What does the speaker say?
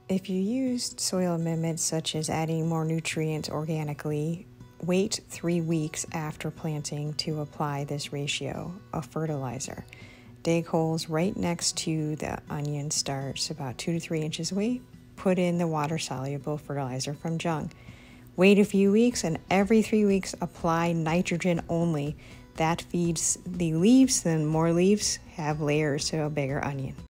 If you used soil amendments such as adding more nutrients organically, wait 3 weeks after planting to apply this ratio of fertilizer. Dig holes right next to the onion starts, about 2 to 3 inches away. Put in the water-soluble fertilizer from Jung. Wait a few weeks, and every 3 weeks apply nitrogen only. That feeds the leaves, then more leaves have layers to a bigger onion.